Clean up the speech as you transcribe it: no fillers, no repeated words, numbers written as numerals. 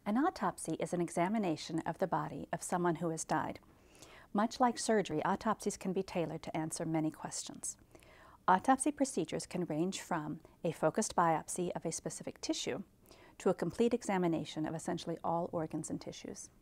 An autopsy is an examination of the body of someone who has died. Much like surgery, autopsies can be tailored to answer many questions. Autopsy procedures can range from a focused biopsy of a specific tissue to a complete examination of essentially all organs and tissues.